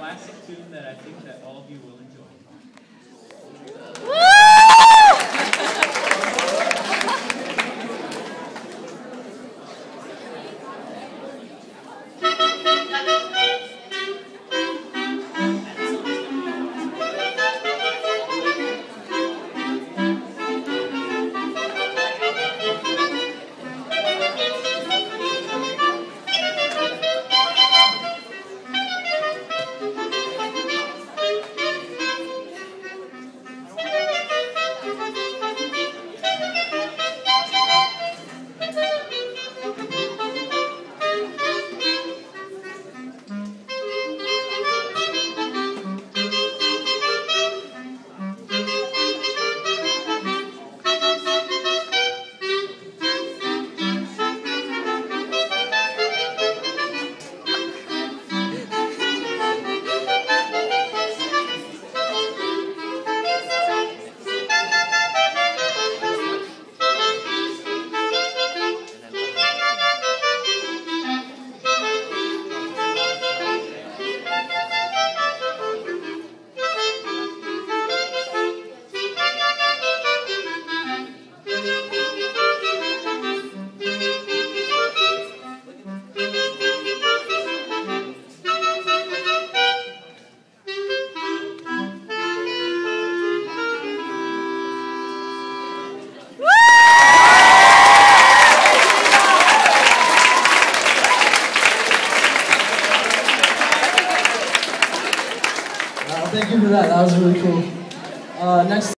classic tune that I think that all of you will enjoy. Thank you for that. That was really cool. Next.